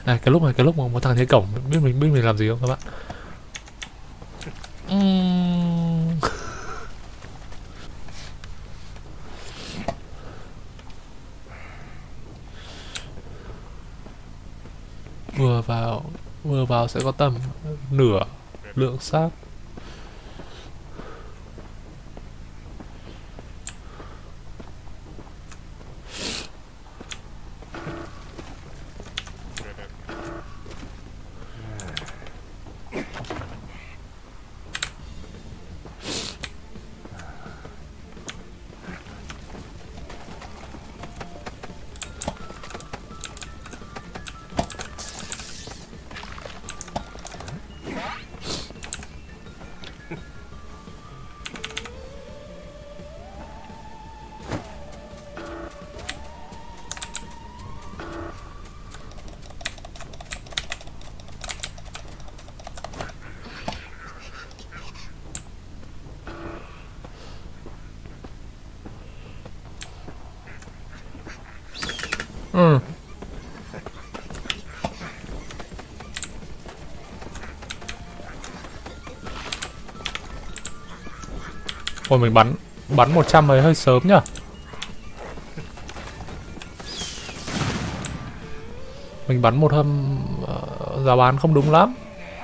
À, cái lúc mà một thằng thấy cổng biết mình làm gì không các bạn? Ừm. vừa vào vừa vào sẽ có tầm nửa lượng xác. Ừ. Ôi mình bắn 100 ấy hơi sớm nhá. Mình bắn một hâm giá bán không đúng lắm.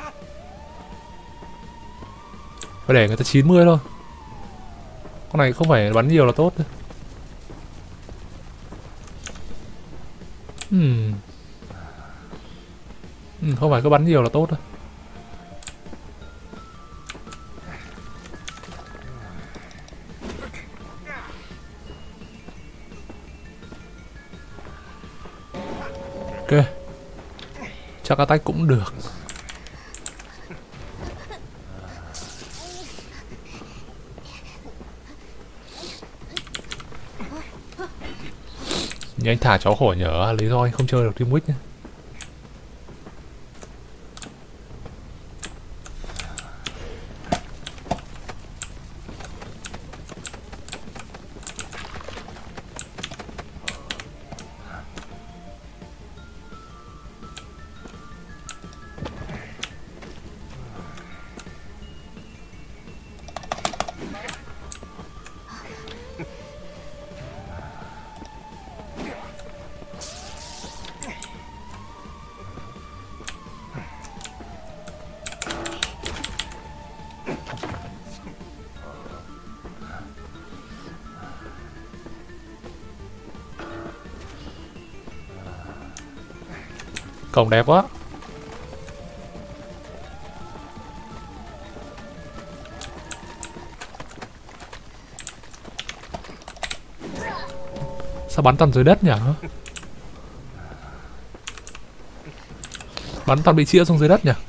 Phải để người ta 90 thôi. Con này không phải bắn nhiều là tốt. Hmm. Không phải cứ bắn nhiều là tốt đâu. Ok. Chắc attack cũng được. Nhưng anh thả cháu khỏi nhở, lý do anh không chơi được Team Wick nhé. Cổng đẹp quá. Sao bắn toàn dưới đất nhỉ? Bắn toàn bị chĩa xuống dưới đất nhỉ?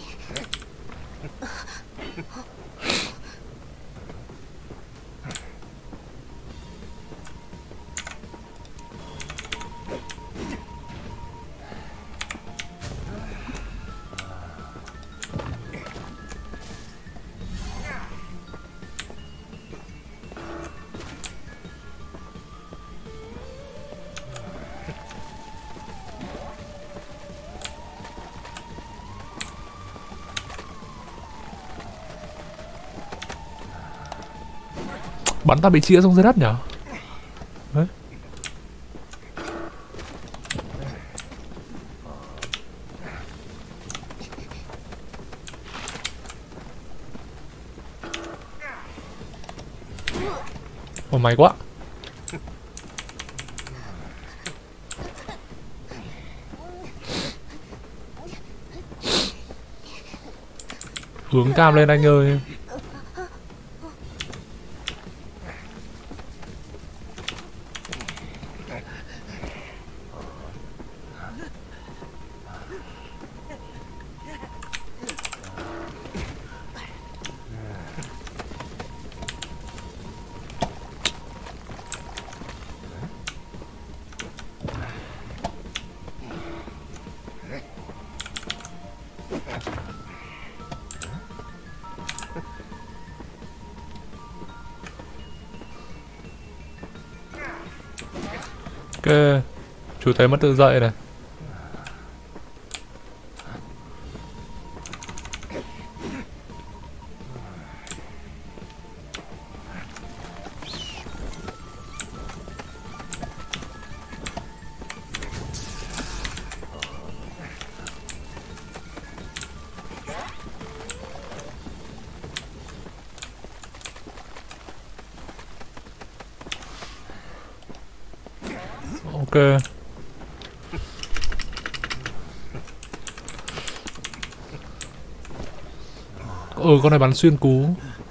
Bắn toàn bị chĩa xuống dưới đất nhỉ? Đấy. Ồ may quá. Hướng cam lên anh ơi. Ok. Chú thấy mất tự dậy này. Ok. Con này bắn xuyên cú.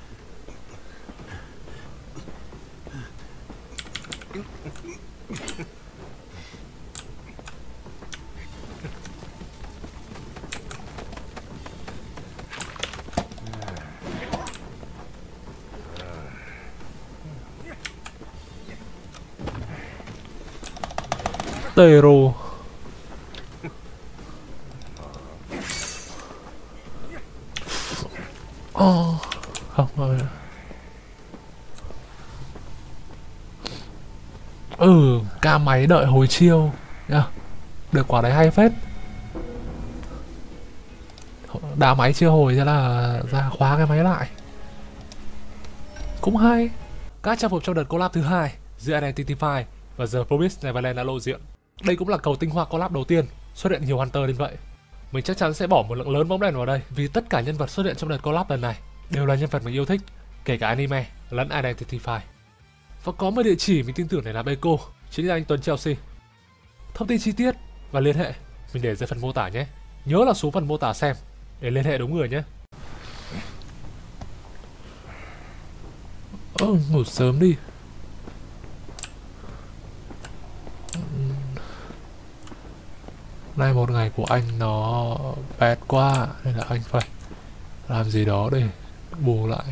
Tero. Không rồi. Ca máy đợi hồi chiêu nha. Được quả đấy hay phết. Đá máy chưa hồi ra là ra khóa cái máy lại. Cũng hay. Các trang phục trong đợt collab thứ hai giữa Identify và The Promised Neverland đã lộ diện. Đây cũng là cầu tinh hoa collab đầu tiên xuất hiện nhiều Hunter đến vậy. Mình chắc chắn sẽ bỏ một lượng lớn bóng đèn vào đây vì tất cả nhân vật xuất hiện trong đợt collab lần này đều là nhân vật mình yêu thích, kể cả anime lẫn Identify. Và có một địa chỉ mình tin tưởng để làm Eco, chính là anh Tuấn Chelsea. Thông tin chi tiết và liên hệ mình để dưới phần mô tả nhé. Nhớ là xuống phần mô tả xem để liên hệ đúng người nhé. Ngủ sớm đi. Nay một ngày của anh nó bad quá nên là anh phải làm gì đó để bù lại.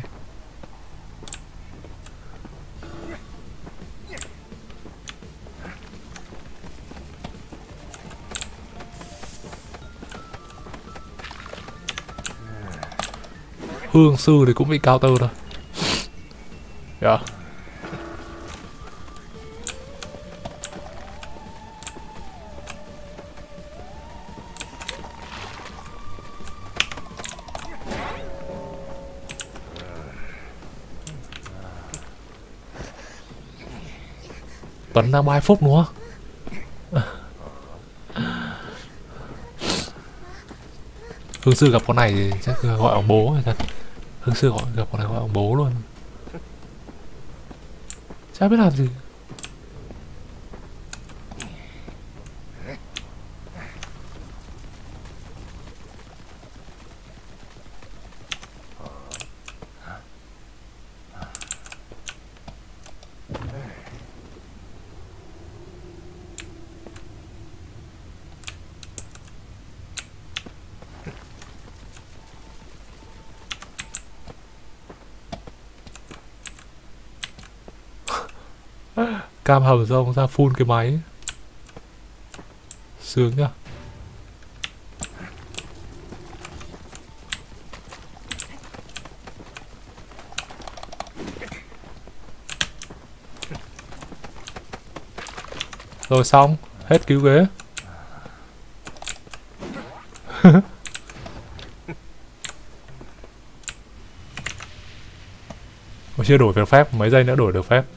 Hương sư thì cũng bị counter thôi. Yeah. Tuấn đang 3 phút đúng không? Hương sư gặp con này thì chắc gọi ông bố rồi thật. Hương sư gặp con này gọi ông bố luôn. Chả biết làm gì. Cam hầm rông ra phun cái máy. Sướng nhá. Rồi xong, hết cứu ghế. Mà chưa đổi được phép, mấy giây nữa đổi được phép.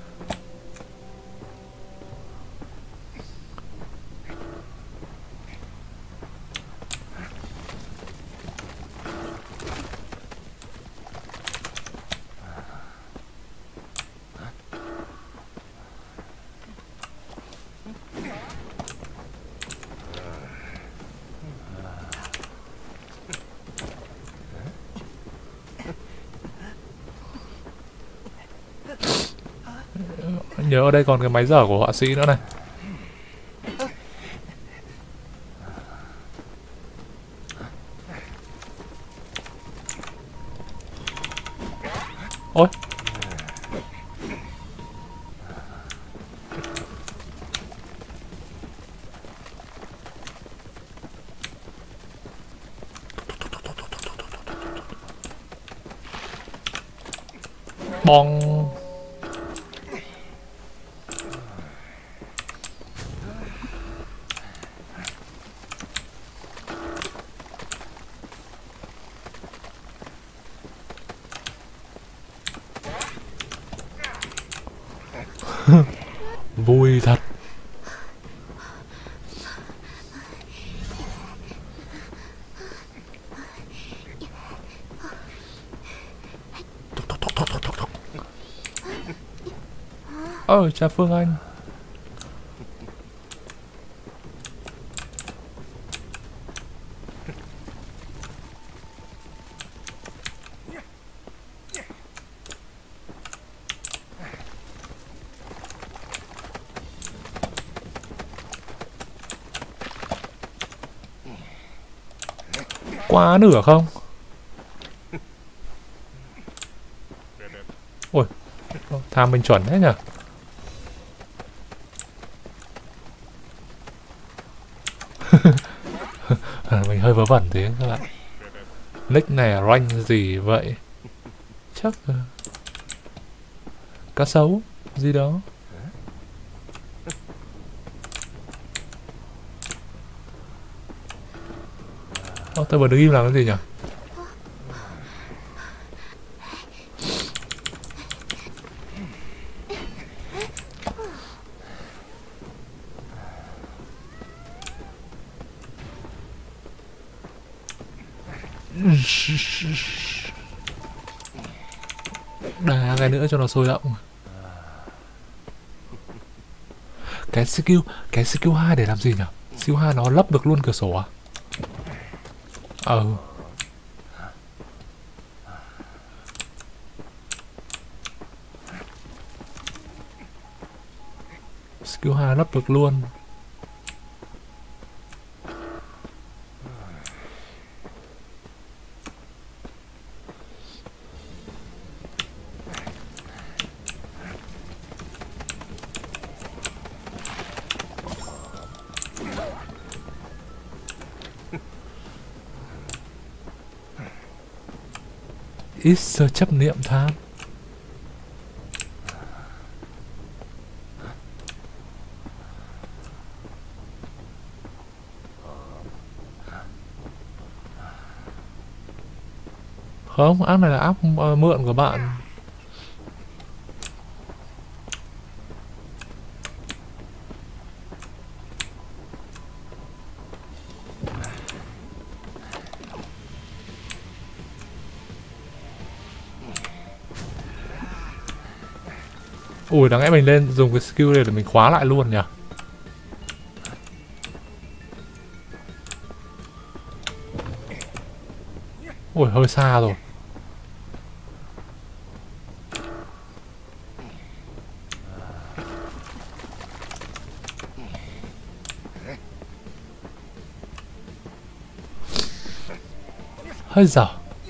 Nhớ ở đây còn cái máy dở của họa sĩ nữa này. Ôi. Bong. Vui thật. Cha Phương Anh. Quá nửa không? Ôi, tham mình chuẩn thế nhỉ? Mình hơi vớ vẩn thế các bạn. Nick này rank gì vậy? Chắc cá sấu gì đó. Tôi vừa đứng im làm cái gì nhỉ? Đá cái nữa cho nó sôi động. Cái skill 2 để làm gì nhỉ? Skill 2 nó lấp được luôn cửa sổ à? Skill 2 lấp được luôn. Ít sơ chấp niệm tham. Không, app này là app mượn của bạn. Ui, đáng lẽ mình lên dùng cái skill này để mình khóa lại luôn nhỉ? Ui, hơi xa rồi. Hơi dở.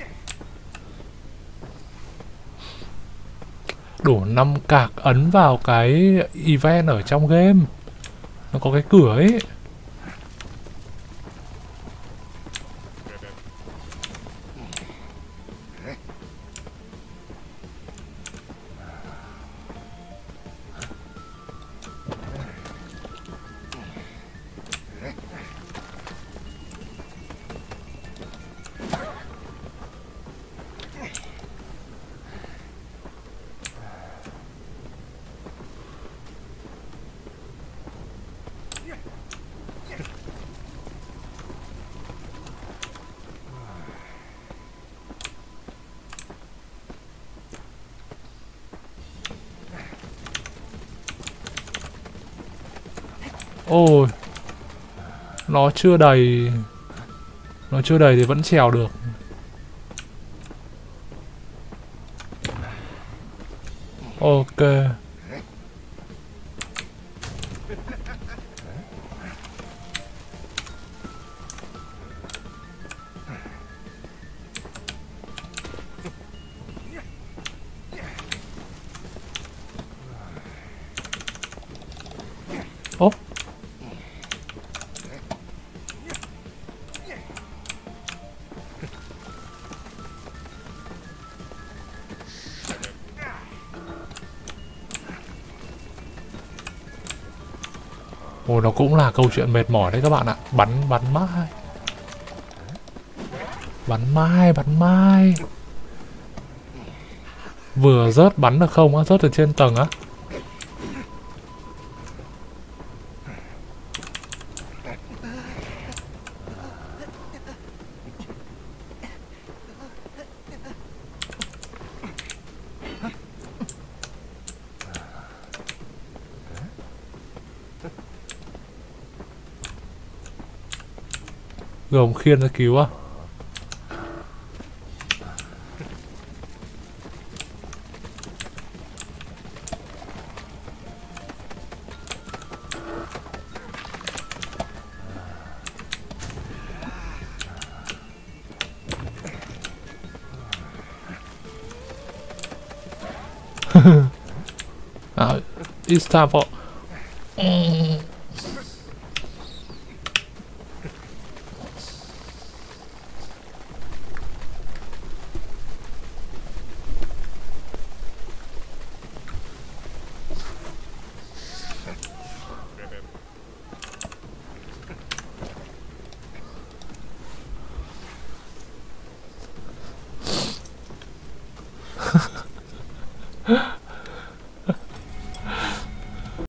Đủ 5 cạc ấn vào cái event ở trong game. Nó có cái cửa ấy. Ôi, nó chưa đầy. Nó chưa đầy thì vẫn trèo được. Ok. Ố. Ôi, nó cũng là câu chuyện mệt mỏi đấy các bạn ạ. Bắn mãi. Bắn mãi. Vừa rớt bắn được không á? Rớt từ trên tầng á? Gồm khiên ra cứu á? It's time for